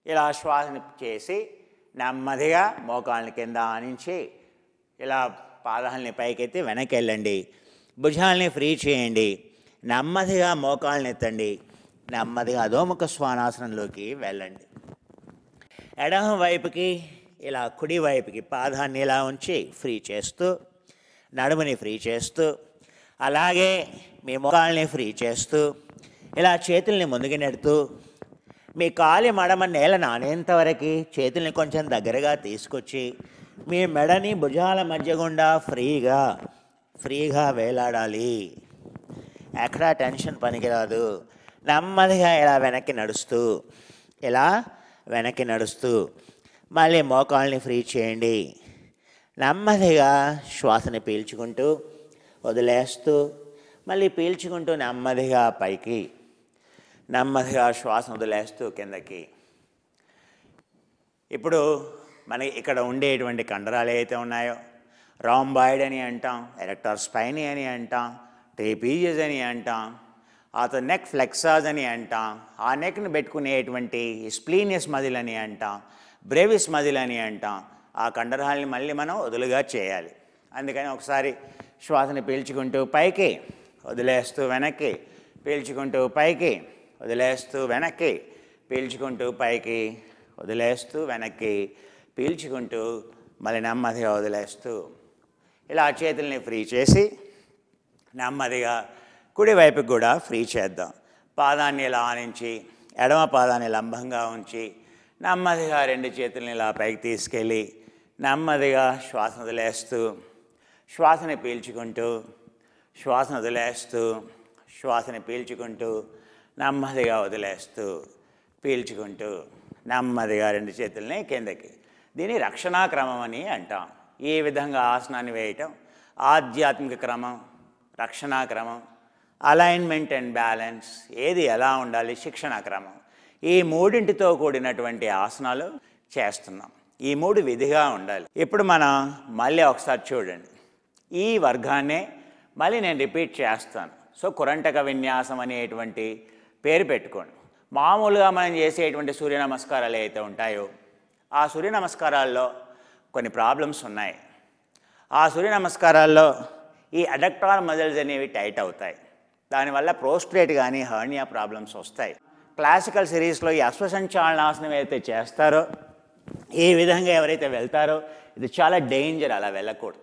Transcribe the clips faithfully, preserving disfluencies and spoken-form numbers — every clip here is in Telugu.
ఇలా శ్వాసని చేసి నెమ్మదిగా మోకాళ్ళని కింద ఆనించి ఇలా పాదాలని పైకెత్తి వెనక్కి వెళ్ళండి. భుజాలని ఫ్రీ చేయండి. నెమ్మదిగా మోకాళ్ళని ఎత్తండి. నెమ్మదిగా అధోముఖ శ్వానాసనంలోకి వెళ్ళండి. ఎడమ వైపుకి ఇలా కుడి వైపుకి పాదాన్ని ఇలా ఉంచి ఫ్రీ చేస్తూ నడుముని ఫ్రీ చేస్తూ అలాగే మీ మోకాళ్ళని ఫ్రీ చేస్తూ ఇలా చేతుల్ని ముందుకు నెడుతూ మీ కాలి మడమ నేల నానేంతవరకు చేతుల్ని కొంచెం దగ్గరగా తీసుకొచ్చి మీ మెడని భుజాల మధ్య గుండా ఫ్రీగా ఫ్రీగా వేలాడాలి. ఎక్కడా టెన్షన్ పనికిరాదు. నెమ్మదిగా ఇలా వెనక్కి నడుస్తూ ఇలా వెనక్కి నడుస్తూ మళ్ళీ మోకాళ్ళని ఫ్రీ చేయండి. నెమ్మదిగా శ్వాసని పీల్చుకుంటూ వదిలేస్తూ మళ్ళీ పీల్చుకుంటూ నెమ్మదిగా పైకి నెమ్మదిగా శ్వాసను వదిలేస్తూ కిందకి. ఇప్పుడు మనకి ఇక్కడ ఉండేటువంటి కండరాలు ఏవైతే ఉన్నాయో రాంబాయిడ్ అని అంటాం, ఎరెక్టార్ స్పైని అని అంటాం, ట్రేపీజియస్ అని అంటాం, ఆ తర్వాత నెక్ ఫ్లెక్సాజ్ అని అంటాం, ఆ నెక్ని పెట్టుకునేటువంటి స్ప్లీనియస్ మజిల్ అని అంటాం, బ్రేవిస్ మజిల్ అని అంటాం. ఆ కండరాలని మళ్ళీ మనం వదులుగా చేయాలి. అందుకని ఒకసారి శ్వాసని పీల్చుకుంటూ పైకి వదిలేస్తూ వెనక్కి, పీల్చుకుంటూ పైకి వదిలేస్తూ వెనక్కి, పీల్చుకుంటూ పైకి వదిలేస్తూ వెనక్కి, పీల్చుకుంటూ మళ్ళీ నెమ్మదిగా వదిలేస్తూ ఇలా చేతుల్ని ఫ్రీ చేసి నెమ్మదిగా కుడివైపుకి కూడా ఫ్రీ చేద్దాం. పాదాన్ని ఇలా ఆనించి ఎడమ పాదాన్ని లంబంగా ఉంచి నెమ్మదిగా రెండు చేతుల్ని ఇలా పైకి తీసుకెళ్ళి నెమ్మదిగా శ్వాసను వదిలేస్తూ శ్వాసని పీల్చుకుంటూ శ్వాసను వదిలేస్తూ శ్వాసని పీల్చుకుంటూ నెమ్మదిగా వదిలేస్తూ పీల్చుకుంటూ నెమ్మదిగా రెండు చేతుల్ని కిందకి. దీన్ని రక్షణా క్రమం అని అంటాం. ఈ విధంగా ఆసనాన్ని వేయటం ఆధ్యాత్మిక క్రమం, రక్షణా క్రమం, అలైన్మెంట్ అండ్ బ్యాలెన్స్, ఏది ఎలా ఉండాలి, శిక్షణ క్రమం. ఈ మూడింటితో కూడినటువంటి ఆసనాలు చేస్తున్నాం. ఈ మూడు విధిగా ఉండాలి. ఇప్పుడు మనం మళ్ళీ ఒకసారి చూడండి. ఈ వర్గాన్నే మళ్ళీ నేను రిపీట్ చేస్తాను. సో కురంటక విన్యాసం అనేటువంటి పేరు పెట్టుకోండి. మామూలుగా మనం చేసేటువంటి సూర్య నమస్కారాలు ఏవైతే ఉంటాయో ఆ సూర్య నమస్కారాల్లో కొన్ని ప్రాబ్లమ్స్ ఉన్నాయి. ఆ సూర్య నమస్కారాల్లో ఈ అడక్టార్ మజిల్స్ అనేవి టైట్ అవుతాయి. దానివల్ల ప్రోస్ట్రేట్ కానీ హర్నియా ప్రాబ్లమ్స్ వస్తాయి. క్లాసికల్ సిరీస్లో ఈ అశ్వసంచాలనాసనం ఏదైతే చేస్తారో, ఈ విధంగా ఎవరైతే వెళ్తారో ఇది చాలా డేంజర్, అలా వెళ్ళకూడదు.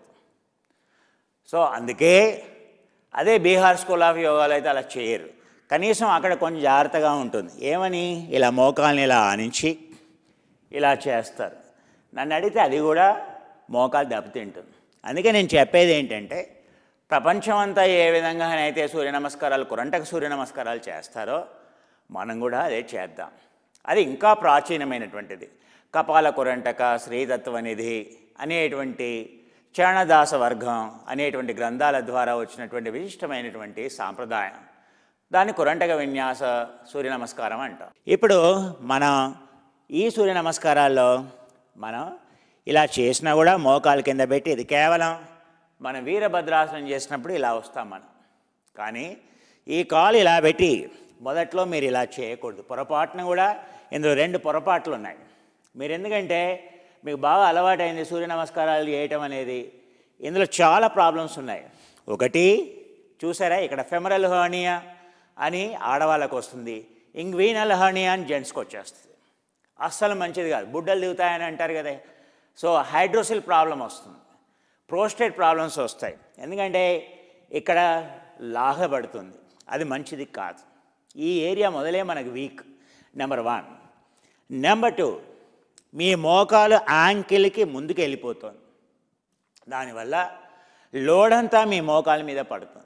సో అందుకే అదే బీహార్ స్కూల్ ఆఫ్ యోగాలో అయితే అలా చేయరు. కనీసం అక్కడ కొంచెం జాగ్రత్తగా ఉంటుంది. ఏమని, ఇలా మోకాల్ని ఇలా ఆనించి ఇలా చేస్తారు. నన్ను అడిగితే అది కూడా మోకాలు దెబ్బతింటుంది. అందుకే నేను చెప్పేది ఏంటంటే ప్రపంచం అంతా ఏ విధంగానైతే సూర్య నమస్కారాలు కురంటక సూర్య నమస్కారాలు చేస్తారో మనం కూడా అదే చేద్దాం. అది ఇంకా ప్రాచీనమైనటువంటిది. కపాల కురంటక, శ్రీతత్వనిధి అనేటువంటి చరణదాస వర్గం అనేటువంటి గ్రంథాల ద్వారా వచ్చినటువంటి విశిష్టమైనటువంటి సాంప్రదాయం. దాన్ని కురంటక విన్యాస సూర్య నమస్కారం అంటాం. ఇప్పుడు మనం ఈ సూర్య నమస్కారాల్లో మనం ఇలా చేసినా కూడా మోకాలు కింద పెట్టి, ఇది కేవలం మనం వీరభద్రాసనం చేసినప్పుడు ఇలా వస్తాం మనం. కానీ ఈ కాలు ఇలా పెట్టి మొదట్లో మీరు ఇలా చేయకూడదు. పొరపాటున కూడా ఇందులో రెండు పొరపాట్లు ఉన్నాయి. మీరు ఎందుకంటే మీకు బాగా అలవాటైంది సూర్య నమస్కారాలు చేయటం అనేది, ఇందులో చాలా ప్రాబ్లమ్స్ ఉన్నాయి. ఒకటి చూసారా, ఇక్కడ ఫెమరల్ హర్నియా అని ఆడవాళ్ళకు వస్తుంది, ఇంగ్వీనల్ హర్నియా అని జెంట్స్కి వచ్చేస్తుంది. అస్సలు మంచిది కాదు. బుడ్డలు దిగుతాయని అంటారు కదా. సో హైడ్రోసిల్ ప్రాబ్లం వస్తుంది, ప్రోస్టేట్ ప్రాబ్లమ్స్ వస్తాయి. ఎందుకంటే ఇక్కడ లాగబడుతుంది, అది మంచిది కాదు. ఈ ఏరియా మొదలే మనకు weak, number one. Number two, మీ మోకాలు యాంకిల్కి ముందుకు వెళ్ళిపోతుంది. దానివల్ల లోడ్ అంతా మీ మోకాల మీద పడుతుంది.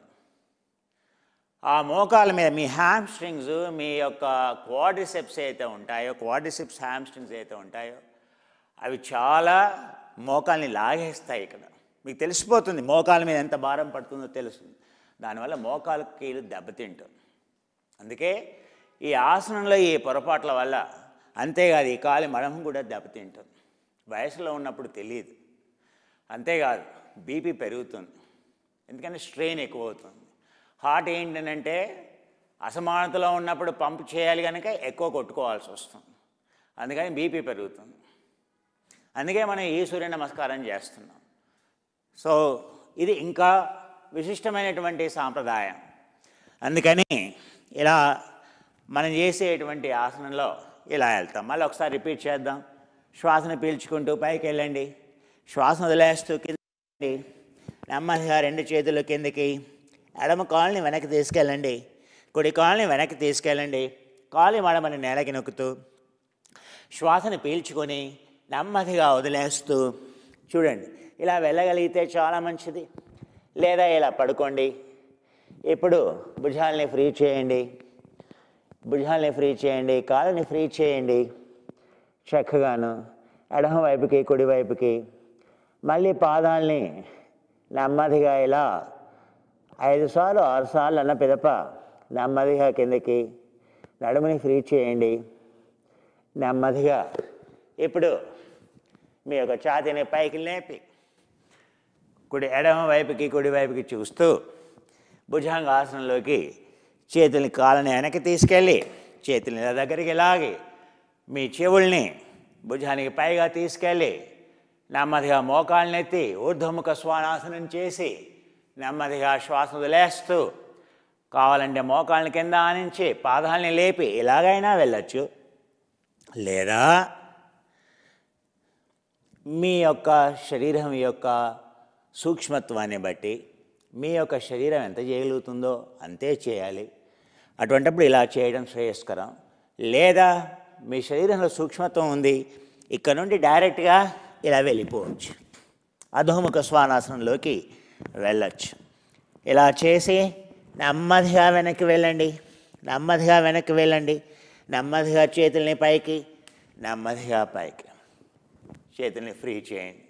ఆ మోకాల మీద మీ హ్యామ్ స్ట్రింగ్స్, మీ యొక్క క్వాడ్రిసెప్స్ అయితే ఉంటాయో, క్వాడ్రిసెప్స్ హ్యామ్ స్ట్రింగ్స్ అయితే ఉంటాయో అవి చాలా మోకాల్ని లాగేస్తాయి. ఇక్కడ మీకు తెలిసిపోతుంది మోకాల మీద ఎంత భారం పడుతుందో తెలుస్తుంది. దానివల్ల మోకాలు కీలు దెబ్బతింటుంది. అందుకే ఈ ఆసనంలో ఈ పొరపాట్ల వల్ల, అంతేకాదు ఈ కాలి మడం కూడా దెబ్బతింటుంది. వయసులో ఉన్నప్పుడు తెలియదు. అంతేకాదు బీపీ పెరుగుతుంది, ఎందుకంటే స్ట్రెయిన్ ఎక్కువ అవుతుంది. హార్ట్ ఏంటంటే అసమానతలో ఉన్నప్పుడు పంప్ చేయాలి కనుక ఎక్కువ కొట్టుకోవాల్సి వస్తుంది. అందుకని బీపీ పెరుగుతుంది. అందుకే మనం ఈ సూర్య నమస్కారం చేస్తున్నాం. సో ఇది ఇంకా విశిష్టమైనటువంటి సాంప్రదాయం. అందుకని ఇలా మనం చేసేటువంటి ఆసనంలో ఇలా వెళ్తాం. మళ్ళీ ఒకసారి రిపీట్ చేద్దాం. శ్వాసను పీల్చుకుంటూ పైకి వెళ్ళండి, శ్వాసను వదిలేస్తూ కిందకి, నెమ్మదిగా రెండు చేతులు కిందకి, ఎడమ కాలుని వెనక్కి తీసుకెళ్ళండి, కుడి కాలుని వెనక్కి తీసుకెళ్ళండి, కాలు మడమని నేలకి నొక్కుతూ శ్వాసను పీల్చుకొని నెమ్మదిగా వదిలేస్తూ చూడండి. ఇలా వెళ్ళగలిగితే చాలా మంచిది. లేదా ఇలా పడుకోండి. ఇప్పుడు భుజాలని ఫ్రీ చేయండి, భుజాలని ఫ్రీ చేయండి, కాళ్ళని ఫ్రీ చేయండి చక్కగాను. ఎడమ వైపుకి కుడివైపుకి, మళ్ళీ పాదాలని నెమ్మదిగా ఇలా ఐదు సార్లు ఆరు సార్లు అన్న పిదప నెమ్మదిగా కిందకి, నడుముని ఫ్రీ చేయండి నెమ్మదిగా. ఇప్పుడు మీ యొక్క ఛాతీని పైకి లేపి కుడి ఎడమ వైపుకి కుడివైపుకి చూస్తూ భుజంగాసనంలోకి చేతుల్ని కాళ్ళని వెనక్కి తీసుకెళ్ళి చేతుల్ని దగ్గరికి లాగి మీ చెవుల్ని భుజానికి పైగా తీసుకెళ్ళి నెమ్మదిగా మోకాళ్ళని ఎత్తి ఊర్ధ్వముఖ శ్వానాసనం చేసి నెమ్మదిగా శ్వాస వదిలేస్తూ కావాలంటే మోకాళ్ళని కింద ఆనించి పాదాలని లేపి ఇలాగైనా వెళ్ళచ్చు. లేదా మీ యొక్క శరీరం యొక్క సూక్ష్మత్వాన్ని బట్టి మీ యొక్క శరీరం ఎంత చేయగలుగుతుందో అంతే చేయాలి. అటువంటిప్పుడు ఇలా చేయడం శ్రేయస్కరం. లేదా మీ శరీరంలో సూక్ష్మత్వం ఉంది, ఇక్కడ నుండి డైరెక్ట్గా ఇలా వెళ్ళిపోవచ్చు, అధోముఖ శ్వానాసనంలోకి వెళ్ళచ్చు. ఇలా చేసి నెమ్మదిగా వెనక్కి వెళ్ళండి, నెమ్మదిగా వెనక్కి వెళ్ళండి, నెమ్మదిగా చేతుల్ని పైకి, నెమ్మదిగా పైకి, చేతుల్ని ఫ్రీ చేయండి.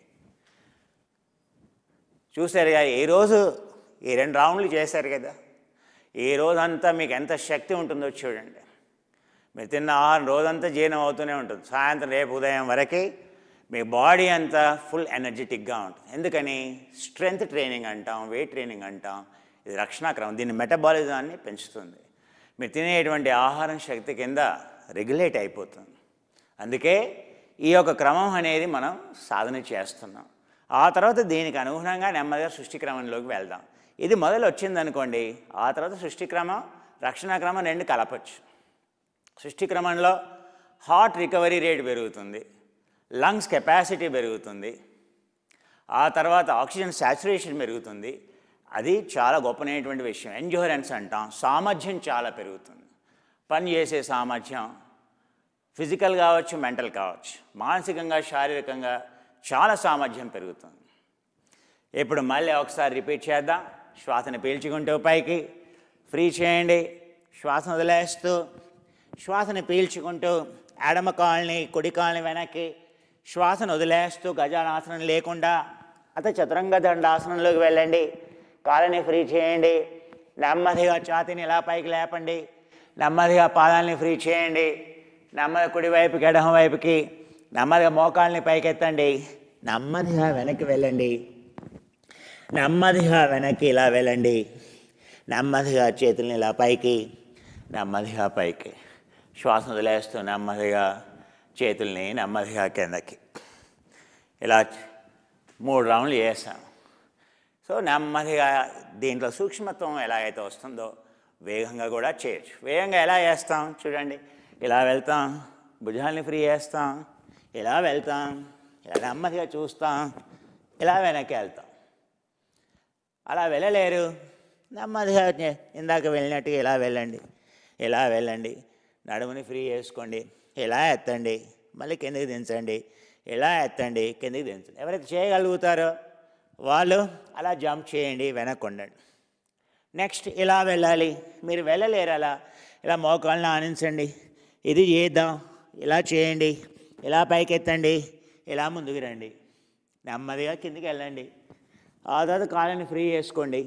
చూశారు కదా, ఈరోజు ఈ రెండు రౌండ్లు చేశారు కదా, ఈ రోజంతా మీకు ఎంత శక్తి ఉంటుందో చూడండి. మీరు తిన్న ఆరు రోజంతా జీర్ణం అవుతూనే ఉంటుంది. సాయంత్రం రేపు ఉదయం వరకు మీ బాడీ అంతా ఫుల్ ఎనర్జెటిక్గా ఉంటుంది. ఎందుకని? స్ట్రెంగ్త్ ట్రైనింగ్ అంటాం, వెయిట్ ట్రైనింగ్ అంటాం. ఇది రక్షణాక్రమం, దీన్ని మెటబాలిజాన్ని పెంచుతుంది. మీరు తినేటువంటి ఆహారం శక్తి కింద రెగ్యులేట్ అయిపోతుంది. అందుకే ఈ యొక్క క్రమం అనేది మనం సాధన చేస్తున్నాం. ఆ తర్వాత దీనికి అనుగుణంగా నెమ్మదిగా సృష్టి క్రమంలోకి వెళ్దాం. ఇది మొదలు వచ్చిందనుకోండి, ఆ తర్వాత సృష్టి క్రమం రక్షణ క్రమం రెండు కలపచ్చు. సృష్టి క్రమంలో హార్ట్ రికవరీ రేట్ పెరుగుతుంది, లంగ్స్ కెపాసిటీ పెరుగుతుంది, ఆ తర్వాత ఆక్సిజన్ సాచురేషన్ పెరుగుతుంది. అది చాలా గొప్పనైనటువంటి విషయం. ఎండ్యూరెన్స్ అంటాం, సామర్థ్యం చాలా పెరుగుతుంది. పని చేసే సామర్థ్యం ఫిజికల్ కావచ్చు, మెంటల్ కావచ్చు, మానసికంగా శారీరకంగా చాలా సామర్థ్యం పెరుగుతుంది. ఇప్పుడు మళ్ళీ ఒకసారి రిపీట్ చేద్దాం. శ్వాసను పీల్చుకుంటూ పైకి ఫ్రీ చేయండి, శ్వాసను వదిలేస్తూ శ్వాసను పీల్చుకుంటూ ఎడమ కాళ్ళని కుడి కాళ్ళని వెనక్కి, శ్వాసను వదిలేస్తూ గజానాసనం లేకుండా అత చతురంగ దండాసనంలోకి వెళ్ళండి. కాళ్ళని ఫ్రీ చేయండి, నెమ్మదిగా ఛాతీని ఇలా పైకి లేపండి, నెమ్మదిగా పాదాలని ఫ్రీ చేయండి, నెమ్మదిగా కుడివైపుకి ఎడమ వైపుకి, నెమ్మదిగా మోకాళ్ళని పైకెత్తండి, నెమ్మదిగా వెనక్కి వెళ్ళండి, నెమ్మదిగా వెనక్కి ఇలా వెళ్ళండి, నెమ్మదిగా చేతుల్ని ఇలా పైకి, నెమ్మదిగా పైకి, శ్వాస వదిలేస్తూ నెమ్మదిగా చేతుల్ని నెమ్మదిగా కిందకి. ఇలా మూడు రౌండ్లు చేస్తాం. సో నెమ్మదిగా దీంట్లో సూక్ష్మత్వం ఎలాగైతే వస్తుందో వేగంగా కూడా చేయొచ్చు. వేగంగా ఎలా చేస్తాం చూడండి. ఇలా వెళ్తాం, భుజాల్ని ఫ్రీ చేస్తాం, ఇలా వెళ్తాం, ఇలా నెమ్మదిగా చూస్తాం, ఇలా వెనక్కి వెళ్తాం. అలా వెళ్ళలేరు, నెమ్మదిగా ఇందాక వెళ్ళినట్టుగా ఇలా వెళ్ళండి, ఇలా వెళ్ళండి, నడుముని ఫ్రీ చేసుకోండి, ఇలా ఎత్తండి, మళ్ళీ కిందకి దించండి, ఇలా ఎత్తండి, కిందకి దించండి. ఎవరైతే చేయగలుగుతారో వాళ్ళు అలా జంప్ చేయండి, వెనక్కి ఉండండి. నెక్స్ట్ ఇలా వెళ్ళాలి, మీరు వెళ్ళలేరు అలా, ఇలా మోకాళ్ళని ఆనించండి, ఇది చేద్దాం, ఇలా చేయండి, ఇలా పైకి ఎత్తండి, ఇలా ముందుకు రండి, నెమ్మదిగా కిందికి వెళ్ళండి, ఆ తర్వాత కాళ్ళని ఫ్రీ చేసుకోండి,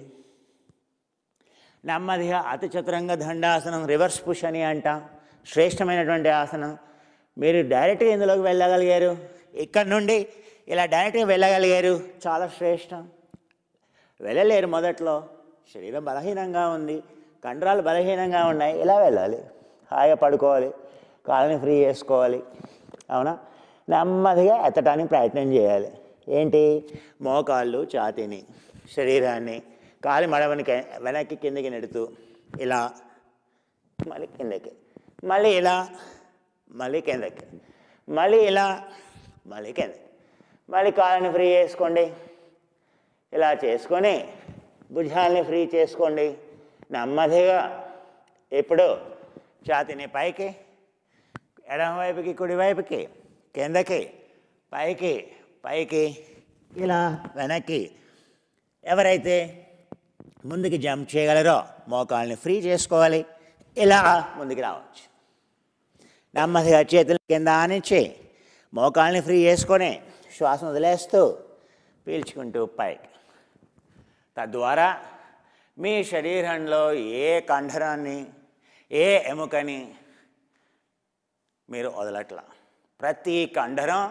నెమ్మదిగా అతి చతురంగ దండాసనం, రివర్స్ పుష్ అని అంటాం, శ్రేష్టమైనటువంటి ఆసనం. మీరు డైరెక్ట్గా ఇందులోకి వెళ్ళగలిగారు, ఇక్కడ నుండి ఇలా డైరెక్ట్గా వెళ్ళగలిగారు, చాలా శ్రేష్టం. వెళ్ళలేరు మొదట్లో, శరీరం బలహీనంగా ఉంది, కండరాలు బలహీనంగా ఉన్నాయి, ఇలా వెళ్ళాలి, హాయిగా పడుకోవాలి, కాళ్ళని ఫ్రీ చేసుకోవాలి, అవునా? నెమ్మదిగా ఎత్తడానికి ప్రయత్నం చేయాలి. ఏంటి? మోకాళ్ళు ఛాతీని శరీరాన్ని కాలి మడమని వెనక్కి కిందకి నెడుతూ ఇలా మళ్ళీ కిందకి, మళ్ళీ ఇలా మళ్ళీ కిందకి, మళ్ళీ ఇలా మళ్ళీ కిందకి, మళ్ళీ కాళ్ళని ఫ్రీ చేసుకోండి. ఇలా చేసుకొని భుజాల్ని ఫ్రీ చేసుకోండి నెమ్మదిగా. ఇప్పుడు ఛాతీని పైకి, ఎడమవైపుకి కుడివైపుకి, కిందకి, పైకి పైకి, ఇలా వెనక్కి. ఎవరైతే ముందుకి జంప్ చేయగలరో మోకాళ్ళని ఫ్రీ చేసుకోవాలి. ఇలా ముందుకు రావచ్చు. నెమ్మదిగా చేతుల కింద ఆనించి మోకాళ్ళని ఫ్రీ చేసుకొని శ్వాసను వదిలేస్తూ పీల్చుకుంటూ పైకి. తద్వారా మీ శరీరంలో ఏ కండరాన్ని, ఏ ఎముకని మీరు వదలట్లా. ప్రతి కండరం,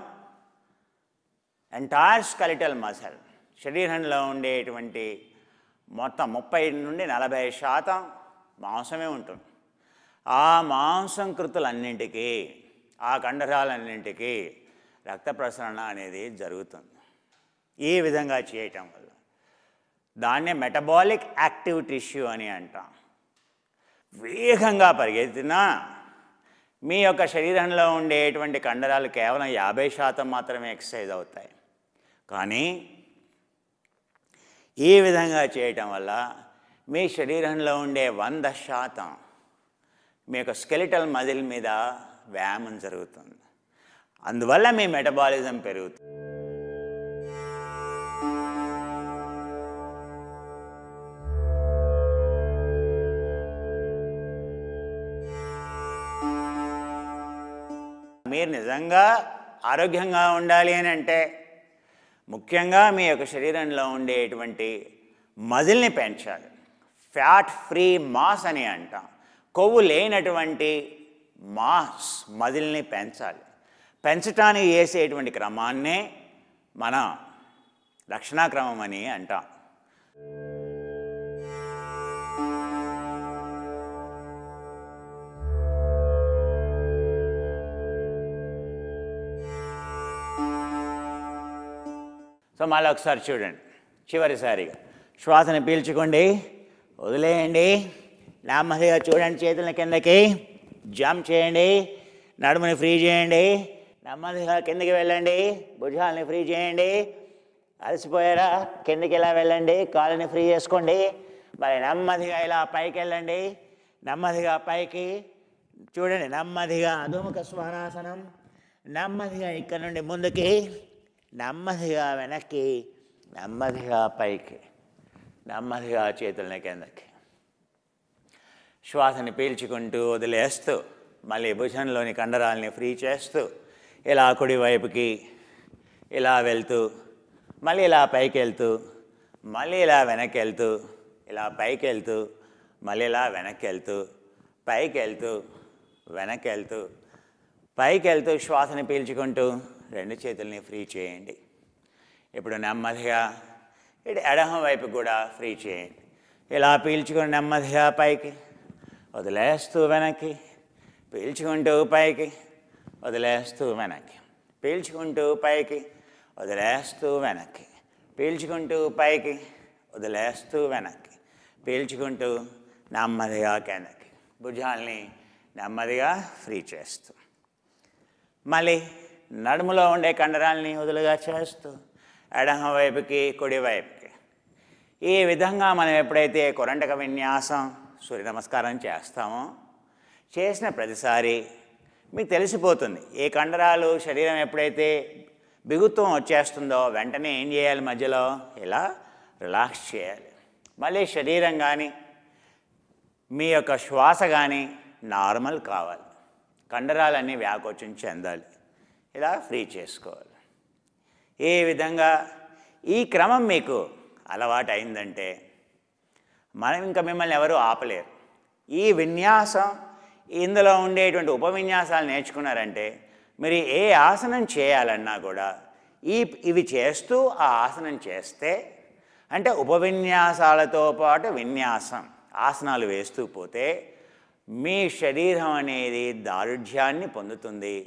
ఎంటైర్ స్కెలిటల్ మసిల్, శరీరంలో ఉండేటువంటి మొత్తం ముప్పై నుండి నలభై శాతం మాంసమే ఉంటుంది. ఆ మాంసకృతులన్నింటికీ, ఆ కండరాలన్నింటికీ రక్త ప్రసరణ అనేది జరుగుతుంది. ఈ విధంగా చేయటం వల్ల దాన్నే మెటబాలిక్ యాక్టివ్ టిష్యూ అని అంటాం. వేగంగా పరిగెత్తినా మీ యొక్క శరీరంలో ఉండేటువంటి కండరాలు కేవలం యాభై శాతం మాత్రమే ఎక్సర్సైజ్ అవుతాయి. కానీ ఈ విధంగా చేయటం వల్ల మీ శరీరంలో ఉండే వంద శాతం మీ యొక్క స్కెలిటల్ మజిల్ మీద వ్యాయామం జరుగుతుంది. అందువల్ల మీ మెటబాలిజం పెరుగుతుంది. మీరు నిజంగా ఆరోగ్యంగా ఉండాలి అని అంటే ముఖ్యంగా మీ యొక్క శరీరంలో ఉండేటువంటి మజిల్ని పెంచాలి. ఫ్యాట్ ఫ్రీ మాస్ అని అంటాం. కొవ్వు లేనటువంటి మాస్ మజిల్ని పెంచాలి. పెంచటానికి చేసేటువంటి క్రమాన్నే మన రక్షణాక్రమం అని అంటాం. సో మళ్ళీ ఒకసారి చూడండి. చివరిసారిగా శ్వాసని పీల్చుకోండి, వదిలేయండి. నెమ్మదిగా చూడండి, చేతుల కిందకి జంప్ చేయండి, నడుముని ఫ్రీ చేయండి, నెమ్మదిగా కిందకి వెళ్ళండి, భుజాలని ఫ్రీ చేయండి. అలసిపోయారా? కిందకి ఇలా వెళ్ళండి, కాళ్ళని ఫ్రీ చేసుకోండి. మరి నెమ్మదిగా ఇలా పైకి వెళ్ళండి, నెమ్మదిగా పైకి చూడండి, నెమ్మదిగా అధోముఖ శ్వానాసనం. నెమ్మదిగా ఇక్కడ నుండి ముందుకి, నెమ్మదిగా వెనక్కి, నెమ్మదిగా పైకి, నెమ్మదిగా చేతులని కిందకి. శ్వాసని పీల్చుకుంటూ వదిలేస్తూ మళ్ళీ భుజంలోని కండరాలని ఫ్రీ చేస్తూ ఇలా కుడివైపుకి ఇలా వెళ్తూ, మళ్ళీ ఇలా పైకి వెళ్తూ, మళ్ళీ ఇలా వెనక్కి వెళ్తూ, ఇలా పైకి వెళ్తూ, మళ్ళీ ఇలా వెనక్కి వెళ్తూ, పైకి వెళ్తూ, వెనక్కి వెళ్తూ, పైకి వెళ్తూ శ్వాసని పీల్చుకుంటూ రెండు చేతుల్ని ఫ్రీ చేయండి. ఇప్పుడు నెమ్మదిగా ఇటు ఎడమ వైపు కూడా ఫ్రీ చేయండి. ఇలా పీల్చుకొని నెమ్మదిగా పైకి, వదిలేస్తూ వెనక్కి, పీల్చుకుంటూ పైకి, వదిలేస్తూ వెనక్కి, పీల్చుకుంటూ పైకి, వదిలేస్తూ వెనక్కి, పీల్చుకుంటూ పైకి, వదిలేస్తూ వెనక్కి, పీల్చుకుంటూ నెమ్మదిగా కిందకి, భుజాల్ని నెమ్మదిగా ఫ్రీ చేస్తూ, మళ్ళీ నడుములో ఉండే కండరాలని వదులుగా చేస్తూ ఎడమ వైపుకి కుడివైపుకి. ఈ విధంగా మనం ఎప్పుడైతే కొరంటక విన్యాసం, సూర్య నమస్కారం చేస్తామో, చేసిన ప్రతిసారి మీకు తెలిసిపోతుంది ఏ కండరాలు శరీరం ఎప్పుడైతే బిగుత్వం వచ్చేస్తుందో వెంటనే ఏం చేయాలి, మధ్యలో ఇలా రిలాక్స్ చేయాలి. మళ్ళీ శరీరం కానీ మీ యొక్క శ్వాస కానీ నార్మల్ కావాలి, కండరాలన్నీ వ్యాకోచం చెందాలి. ఇలా ఫ్రీ చేసుకోవాలి. ఈ విధంగా ఈ క్రమం మీకు అలవాటు అయిందంటే మనం ఇంకా మిమ్మల్ని ఎవరు ఆపలేరు. ఈ విన్యాసం, ఇందులో ఉండేటువంటి ఉపవిన్యాసాలు నేర్చుకున్నారంటే మీరు ఏ ఆసనం చేయాలన్నా కూడా ఈ ఇవి చేస్తూ ఆ ఆసనం చేస్తే, అంటే ఉపవిన్యాసాలతో పాటు విన్యాసం ఆసనాలు వేస్తూ పోతే మీ శరీరం అనేది దారుఢ్యాన్ని పొందుతుంది.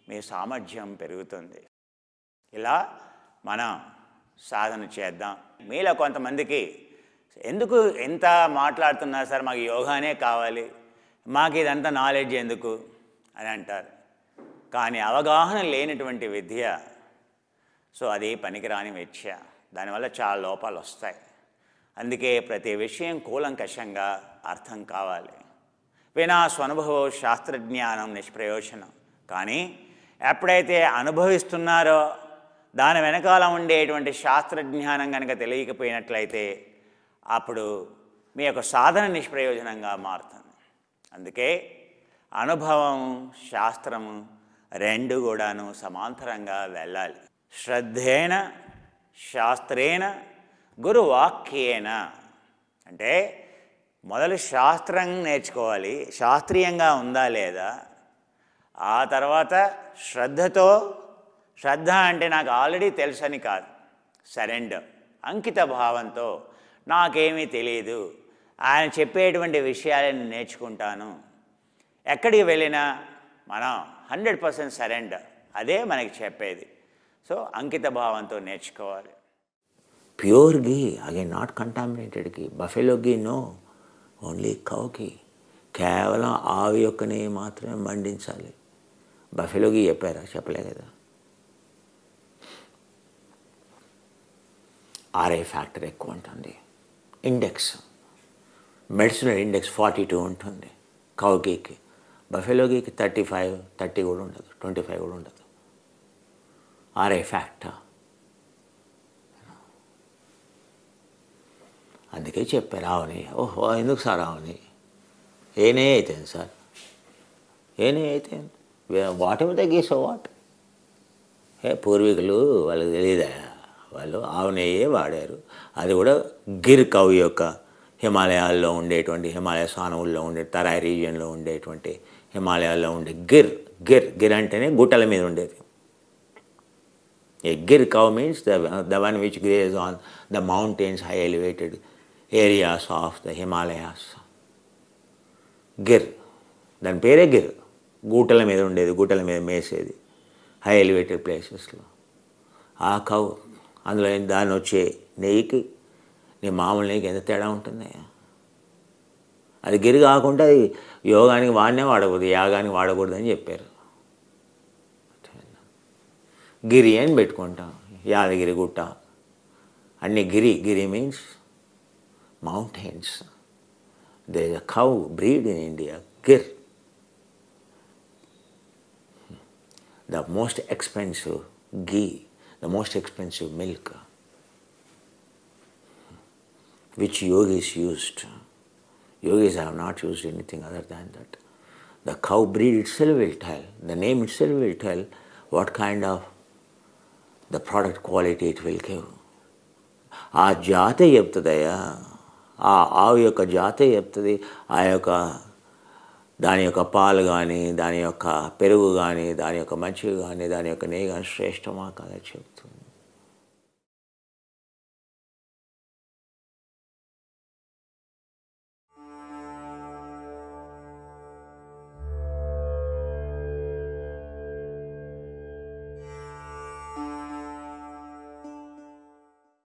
మీ సామర్థ్యం పెరుగుతుంది. ఇలా మనం సాధన చేద్దాం. మీలో కొంతమందికి ఎందుకు ఎంత మాట్లాడుతున్నారు సార్, మాకు యోగానే కావాలి, మాకు ఇదంతా నాలెడ్జ్ ఎందుకు అని అంటారు. కానీ అవగాహన లేనటువంటి విద్య, సో అది పనికిరాని విద్య, దానివల్ల చాలా లోపాలు వస్తాయి. అందుకే ప్రతి విషయం కూలంకషంగా అర్థం కావాలి. వినా స్వనుభవం శాస్త్రజ్ఞానం నిష్ప్రయోజనం. కానీ ఎప్పుడైతే అనుభవిస్తున్నారో దాని వెనకాల ఉండేటువంటి శాస్త్రజ్ఞానం కనుక తెలియకపోయినట్లయితే అప్పుడు మీ యొక్క సాధన నిష్ప్రయోజనంగా మారుతుంది. అందుకే అనుభవం శాస్త్రము రెండు కూడాను సమాంతరంగా వెళ్ళాలి. శ్రద్ధేన శాస్త్రేణ గురువాక్యేన అంటే మొదలు శాస్త్రం నేర్చుకోవాలి, శాస్త్రీయంగా ఉందా లేదా, ఆ తర్వాత శ్రద్ధతో, శ్రద్ధ అంటే నాకు ఆల్రెడీ తెలుసని కాదు, సరెండర్, అంకిత భావంతో నాకేమీ తెలియదు, ఆయన చెప్పేటువంటి విషయాలను నేర్చుకుంటాను. ఎక్కడికి వెళ్ళినా మనం హండ్రెడ్ పర్సెంట్ సరెండర్, అదే మనకి చెప్పేది. సో అంకిత భావంతో నేర్చుకోవాలి. Pure ghee, again not contaminated ghee. Buffalo ghee no, only cow ghee. కేవలం ఆవు యొక్క నెయ్యి మాత్రమే మండించాలి. బఫెలో ఘీ చెప్పారా? చెప్పలే కదా. ఆర్ఐ ఫ్యాక్టర్ ఎక్కువ ఉంటుంది. Index, medicinal index forty two ఉంటుంది కౌ ఘీకి. బఫెలో ఘీకి థర్టీ ఫైవ్ థర్టీ కూడా ఉండదు, ట్వంటీ ఫైవ్ కూడా ఉండదు. RI factor. అందుకే చెప్పారు ఆవు నెయ్యి. ఓహో, ఎందుకు సార్ ఆవు నెయ్యి? ఏ నెయ్యి అయితే సార్, ఏ నెయ్యి అయితే whatever the ghee, so what. ఏ పూర్వీకులు వాళ్ళకి తెలియదా, వాళ్ళు ఆవు నెయ్యే వాడారు. అది కూడా గిర్ కౌ యొక్క హిమాలయాల్లో ఉండేటువంటి, హిమాలయ సానువుల్లో ఉండే, తరాయి రీజియన్లో ఉండేటువంటి హిమాలయాల్లో ఉండే గిర్ గిర్ గిర్ అంటేనే గుట్టల మీద ఉండేది. A Gir cow means the the one which graze on the mountains, high elevated areas of the Himalayas. Gir, దాని పేరే గిర్. గూటల మీద ఉండేది, గూటల మీద మేసేది హై ఎలివేటెడ్ ప్లేసెస్లో. ఆ కౌ, అందులో దాన్ని వచ్చే నెయ్యికి నీ మామూలు నెయ్యికి ఎంత తేడా ఉంటుంది. అది గిరి కాకుండా అది యోగానికి వాడినే వాడకూడదు, యాగానికి వాడకూడదు అని చెప్పారు. గిరి అని పెట్టుకుంటాం, యాదగిరి గుట్ట అన్ని గిరి. గిరి means mountains. There is a cow breed in India, Gir. The most expensive ghee, the most expensive milk, which yogis used. Yogis have not used anything other than that. The cow breed itself will tell, the name itself will tell what kind of the product quality it will give. ఆ జాతే చెప్తుందయ్యా, ఆ ఆవు యొక్క జాతే చెప్తుంది. ఆ యొక్క దాని యొక్క పాలు కానీ, దాని యొక్క పెరుగు కానీ, దాని యొక్క మజ్జిగ కానీ, దాని యొక్క నెయ్యి కానీ శ్రేష్టమా కాదా చెప్తుంది.